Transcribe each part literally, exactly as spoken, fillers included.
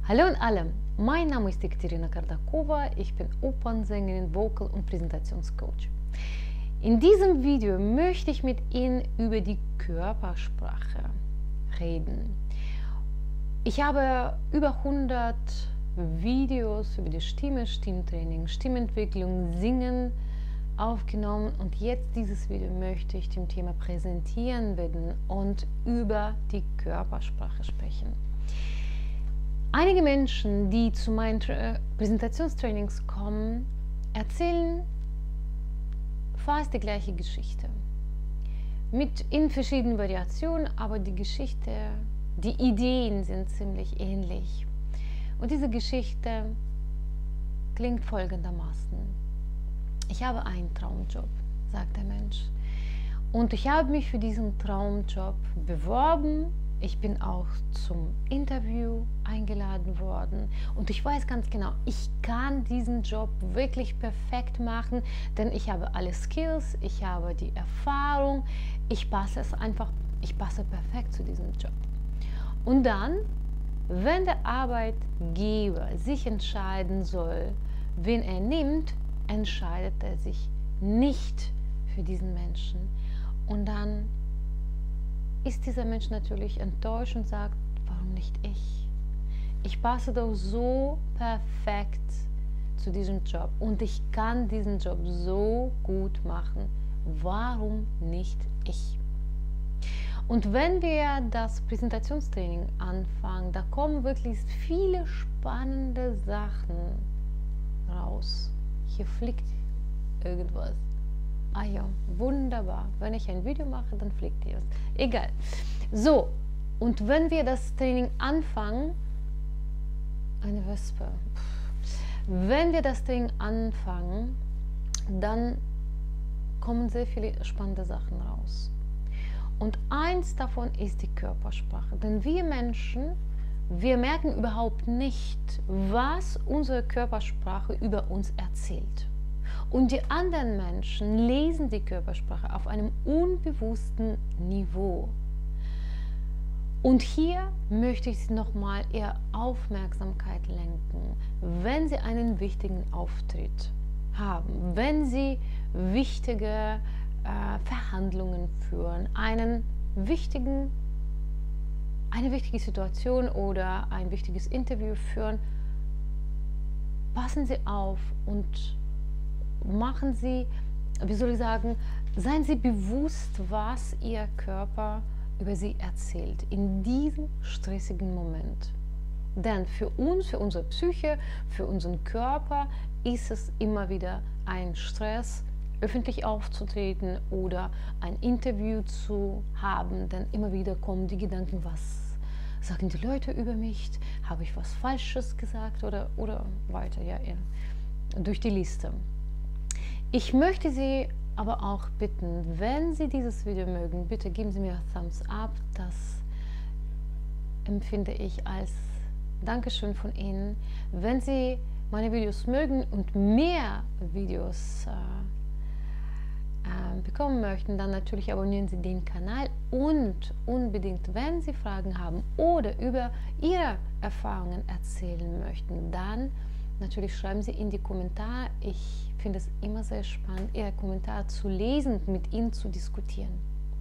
Hallo an alle, mein Name ist Ekaterina Kardakova, ich bin Opernsängerin, Vocal- und Präsentationscoach. In diesem Video möchte ich mit Ihnen über die Körpersprache reden. Ich habe über hundert Videos über die Stimme, Stimmtraining, Stimmentwicklung, Singen aufgenommen und jetzt dieses Video möchte ich dem Thema Präsentieren werden und über die Körpersprache sprechen. Einige Menschen, die zu meinen Präsentationstrainings kommen, erzählen fast die gleiche Geschichte. Mit in verschiedenen Variationen, aber die Geschichte, die Ideen sind ziemlich ähnlich. Und diese Geschichte klingt folgendermaßen. Ich habe einen Traumjob, sagt der Mensch. Und ich habe mich für diesen Traumjob beworben. Ich bin auch zum Interview eingeladen worden und ich weiß ganz genau, ich kann diesen Job wirklich perfekt machen, denn ich habe alle Skills, ich habe die Erfahrung, ich passe es einfach, ich passe perfekt zu diesem Job. Und dann, wenn der Arbeitgeber sich entscheiden soll, wen er nimmt, entscheidet er sich nicht für diesen Menschen und dann ist dieser Mensch natürlich enttäuscht und sagt, warum nicht ich? Ich passe doch so perfekt zu diesem Job und ich kann diesen Job so gut machen. Warum nicht ich? Und wenn wir das Präsentationstraining anfangen, da kommen wirklich viele spannende Sachen raus. Hier fliegt irgendwas. Ah ja, wunderbar. Wenn ich ein Video mache, dann fliegt ihr es. Egal. So, und wenn wir das Training anfangen, eine Wespe. Wenn wir das Training anfangen, dann kommen sehr viele spannende Sachen raus. Und eins davon ist die Körpersprache. Denn wir Menschen, wir merken überhaupt nicht, was unsere Körpersprache über uns erzählt. Und die anderen Menschen lesen die Körpersprache auf einem unbewussten Niveau. Und hier möchte ich nochmal Ihre Aufmerksamkeit lenken, wenn Sie einen wichtigen Auftritt haben, wenn Sie wichtige äh, Verhandlungen führen, einen wichtigen, eine wichtige Situation oder ein wichtiges Interview führen, passen Sie auf und machen Sie, wie soll ich sagen, seien Sie bewusst, was Ihr Körper über Sie erzählt in diesem stressigen Moment. Denn für uns, für unsere Psyche, für unseren Körper ist es immer wieder ein Stress, öffentlich aufzutreten oder ein Interview zu haben, denn immer wieder kommen die Gedanken, was sagen die Leute über mich, habe ich was Falsches gesagt oder, oder weiter, ja, durch die Liste. Ich möchte Sie aber auch bitten, wenn Sie dieses Video mögen, bitte geben Sie mir Thumbs up. Das empfinde ich als Dankeschön von Ihnen. Wenn Sie meine Videos mögen und mehr Videos äh, äh, bekommen möchten, dann natürlich abonnieren Sie den Kanal und unbedingt, wenn Sie Fragen haben oder über Ihre Erfahrungen erzählen möchten, dann natürlich schreiben Sie in die Kommentare. Ich finde es immer sehr spannend, Ihre Kommentare zu lesen und mit Ihnen zu diskutieren.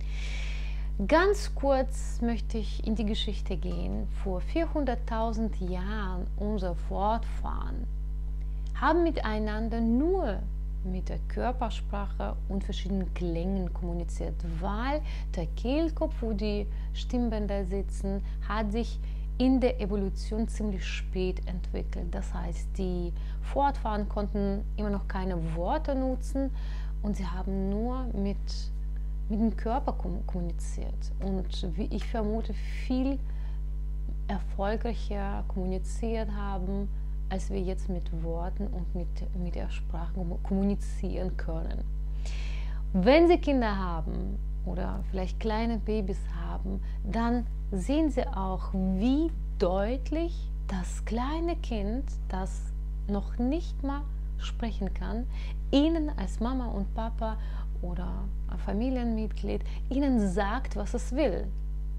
Ganz kurz möchte ich in die Geschichte gehen. Vor vierhunderttausend Jahren unsere Vorfahren haben miteinander nur mit der Körpersprache und verschiedenen Klängen kommuniziert, weil der Kehlkopf, wo die Stimmbänder sitzen, hat sich in der Evolution ziemlich spät entwickelt. Das heißt, die Vorfahren konnten immer noch keine Worte nutzen und sie haben nur mit, mit dem Körper kommuniziert. Und wie ich vermute, viel erfolgreicher kommuniziert haben, als wir jetzt mit Worten und mit, mit der Sprache kommunizieren können. Wenn Sie Kinder haben oder vielleicht kleine Babys haben, dann sehen Sie auch, wie deutlich das kleine Kind, das noch nicht mal sprechen kann, Ihnen als Mama und Papa oder ein Familienmitglied Ihnen sagt, was es will.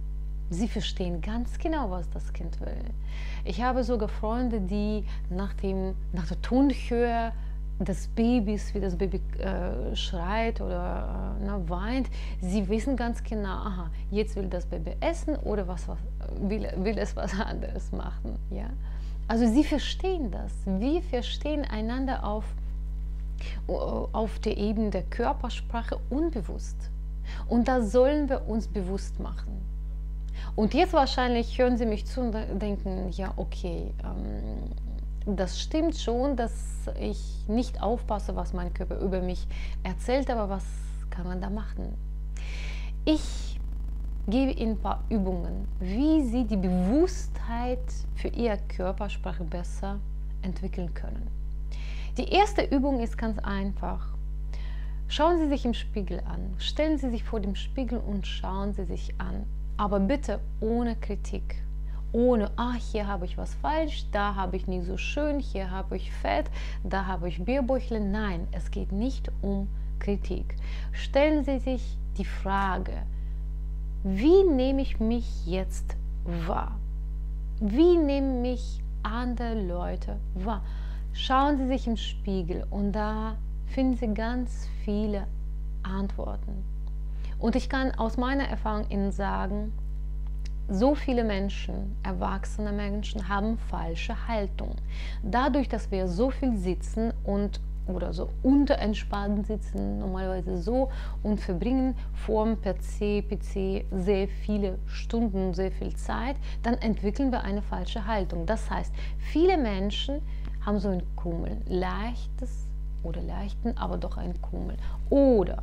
Sie verstehen ganz genau, was das Kind will. Ich habe sogar Freunde, die nach, dem, nach der Tonhöhe des Babys, wie das Baby äh, schreit oder äh, na, weint, sie wissen ganz genau, aha, jetzt will das Baby essen oder was, was, will, will es was anderes machen. Ja? Also sie verstehen das. Wir verstehen einander auf, auf der Ebene der Körpersprache unbewusst. Und das sollen wir uns bewusst machen. Und jetzt wahrscheinlich hören Sie mich zu und denken, ja okay, ähm, das stimmt schon, dass ich nicht aufpasse, was mein Körper über mich erzählt, aber was kann man da machen? Ich gebe Ihnen ein paar Übungen, wie Sie die Bewusstheit für Ihre Körpersprache besser entwickeln können. Die erste Übung ist ganz einfach. Schauen Sie sich im Spiegel an. Stellen Sie sich vor dem Spiegel und schauen Sie sich an. Aber bitte ohne Kritik. Ohne, ah, hier habe ich was falsch, da habe ich nicht so schön, hier habe ich Fett, da habe ich Bierbäuchle. Nein, es geht nicht um Kritik. Stellen Sie sich die Frage, wie nehme ich mich jetzt wahr? Wie nehmen mich andere Leute wahr? Schauen Sie sich im Spiegel und da finden Sie ganz viele Antworten. Und ich kann aus meiner Erfahrung Ihnen sagen, so viele Menschen, erwachsene Menschen, haben falsche Haltung. Dadurch, dass wir so viel sitzen und oder so unterentspannt sitzen, normalerweise so, und verbringen vorm P C, P C sehr viele Stunden, sehr viel Zeit, dann entwickeln wir eine falsche Haltung. Das heißt, viele Menschen haben so ein Kummel, leichtes oder leichten, aber doch ein Kummel. Oder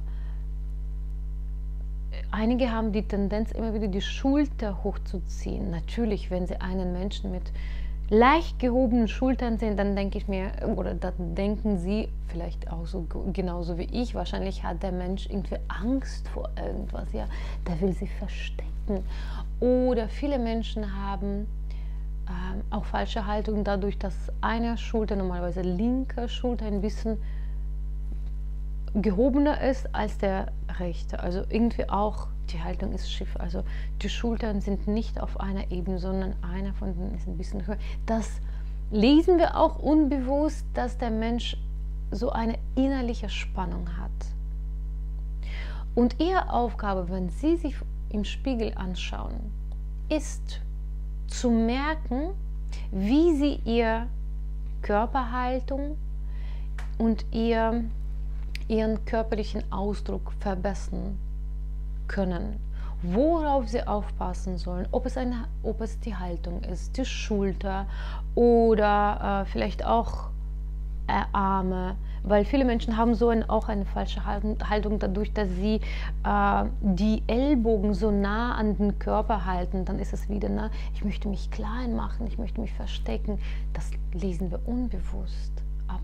einige haben die Tendenz, immer wieder die Schulter hochzuziehen. Natürlich, wenn sie einen Menschen mit leicht gehobenen Schultern sehen, dann denke ich mir, oder dann denken sie vielleicht auch so genauso wie ich, wahrscheinlich hat der Mensch irgendwie Angst vor irgendwas, ja, der will sich verstecken. Oder viele Menschen haben ähm, auch falsche Haltung dadurch, dass eine Schulter, normalerweise linke Schulter, ein bisschen gehobener ist als der rechte. Also irgendwie auch, die Haltung ist schief. Also die Schultern sind nicht auf einer Ebene, sondern einer von denen ist ein bisschen höher. Das lesen wir auch unbewusst, dass der Mensch so eine innerliche Spannung hat. Und Ihre Aufgabe, wenn Sie sich im Spiegel anschauen, ist zu merken, wie Sie Ihre Körperhaltung und ihr ihren körperlichen Ausdruck verbessern können, worauf sie aufpassen sollen, ob es, eine, ob es die Haltung ist, die Schulter oder äh, vielleicht auch äh, Arme, weil viele Menschen haben so ein, auch eine falsche Haltung dadurch, dass sie äh, die Ellbogen so nah an den Körper halten, dann ist es wieder, na, ich möchte mich klein machen, ich möchte mich verstecken, das lesen wir unbewusst ab.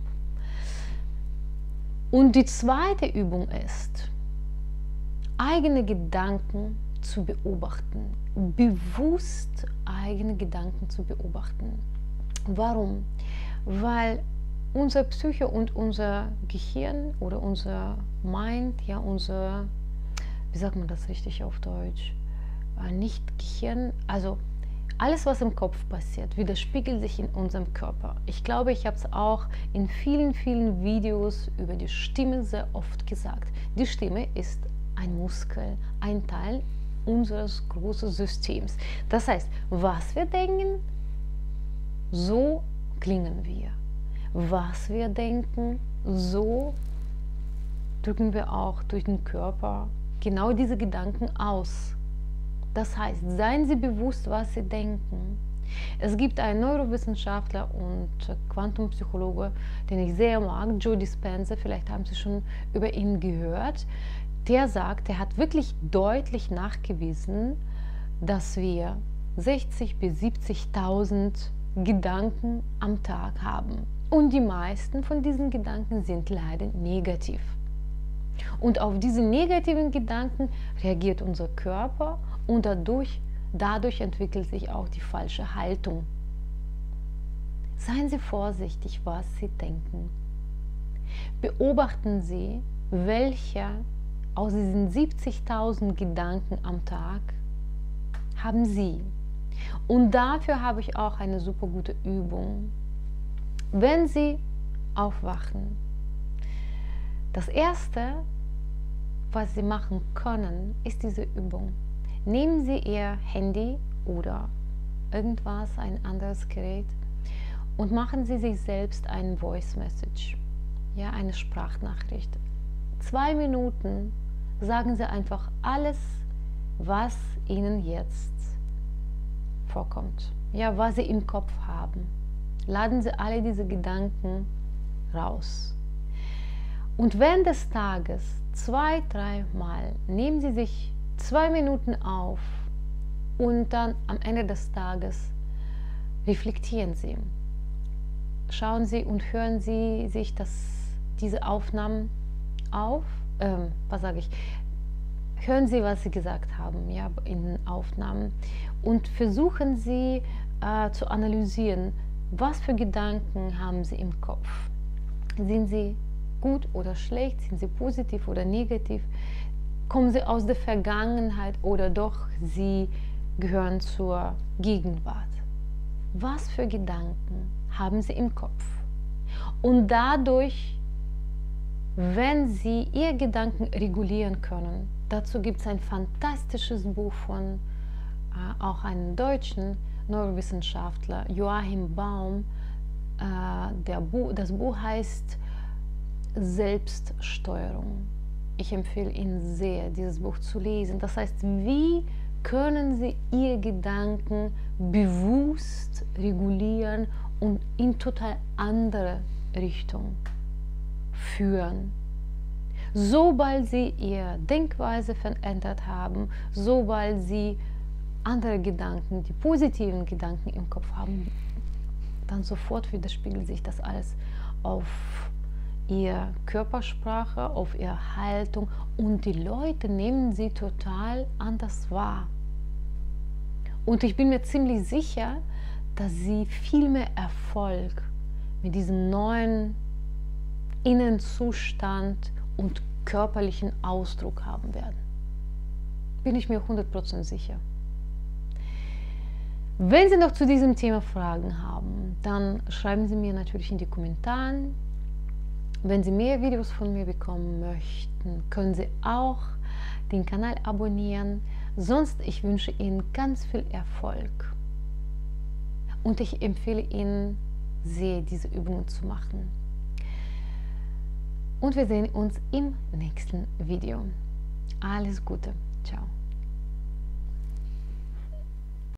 Und die zweite Übung ist, eigene Gedanken zu beobachten, bewusst eigene Gedanken zu beobachten. Warum? Weil unser Psyche und unser Gehirn oder unser Mind, ja unser, wie sagt man das richtig auf Deutsch, nicht Gehirn, also alles, was im Kopf passiert, widerspiegelt sich in unserem Körper. Ich glaube, ich habe es auch in vielen, vielen Videos über die Stimme sehr oft gesagt. Die Stimme ist ein Muskel, ein Teil unseres großen Systems. Das heißt, was wir denken, so klingen wir. Was wir denken, so drücken wir auch durch den Körper genau diese Gedanken aus. Das heißt, seien Sie bewusst, was Sie denken. Es gibt einen Neurowissenschaftler und Quantumpsychologe, den ich sehr mag, Joe Dispenza, vielleicht haben Sie schon über ihn gehört. Der sagt, er hat wirklich deutlich nachgewiesen, dass wir sechzigtausend bis siebzigtausend Gedanken am Tag haben. Und die meisten von diesen Gedanken sind leider negativ. Und auf diese negativen Gedanken reagiert unser Körper und dadurch, dadurch entwickelt sich auch die falsche Haltung. Seien Sie vorsichtig, was Sie denken. Beobachten Sie, welche aus diesen siebzigtausend Gedanken am Tag haben Sie. Und dafür habe ich auch eine super gute Übung. Wenn Sie aufwachen, das Erste, was Sie machen können, ist diese Übung. Nehmen Sie Ihr Handy oder irgendwas, ein anderes Gerät und machen Sie sich selbst einen Voice Message, ja, eine Sprachnachricht. Zwei Minuten sagen Sie einfach alles, was Ihnen jetzt vorkommt, ja, was Sie im Kopf haben. Laden Sie alle diese Gedanken raus. Und während des Tages zwei, dreimal nehmen Sie sich zwei Minuten auf und dann am Ende des Tages reflektieren Sie. Schauen Sie und hören Sie sich das, diese Aufnahmen auf, ähm, was sage ich, hören Sie, was Sie gesagt haben, ja, in den Aufnahmen und versuchen Sie äh, zu analysieren, was für Gedanken haben Sie im Kopf. Sind sie gut oder schlecht? Sind sie positiv oder negativ? Kommen sie aus der Vergangenheit oder doch sie gehören zur Gegenwart? Was für Gedanken haben sie im Kopf? Und dadurch, wenn sie ihre Gedanken regulieren können, dazu gibt es ein fantastisches Buch von äh, auch einem deutschen Neurowissenschaftler, Joachim Baum. Äh, der Bu das Buch heißt Selbststeuerung. Ich empfehle Ihnen sehr, dieses Buch zu lesen. Das heißt, wie können Sie Ihre Gedanken bewusst regulieren und in total andere Richtung führen? Sobald Sie Ihre Denkweise verändert haben, sobald Sie andere Gedanken, die positiven Gedanken im Kopf haben, dann sofort widerspiegelt sich das alles auf ihre Körpersprache, auf ihre Haltung und die Leute nehmen sie total anders wahr. Und ich bin mir ziemlich sicher, dass sie viel mehr Erfolg mit diesem neuen Innenzustand und körperlichen Ausdruck haben werden. Bin ich mir hundert Prozent sicher. Wenn Sie noch zu diesem Thema Fragen haben, dann schreiben Sie mir natürlich in die Kommentare. Wenn Sie mehr Videos von mir bekommen möchten, können Sie auch den Kanal abonnieren. Sonst, ich wünsche Ihnen ganz viel Erfolg. Und ich empfehle Ihnen sehr, diese Übungen zu machen. Und wir sehen uns im nächsten Video. Alles Gute. Ciao.